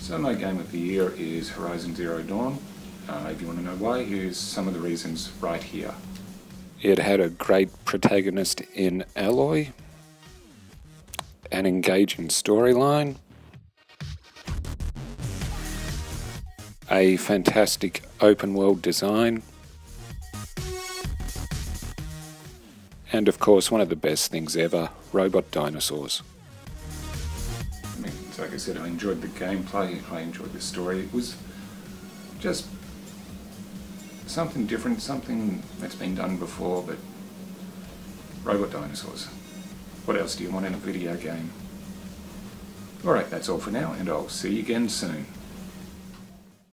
So my game of the year is Horizon Zero Dawn. If you want to know why, here's some of the reasons right here. It had a great protagonist in Aloy, an engaging storyline, a fantastic open world design, and of course one of the best things ever, robot dinosaurs. Like I said, I enjoyed the gameplay, I enjoyed the story. It was just something different, something that's been done before, but robot dinosaurs. What else do you want in a video game? Alright, that's all for now, and I'll see you again soon.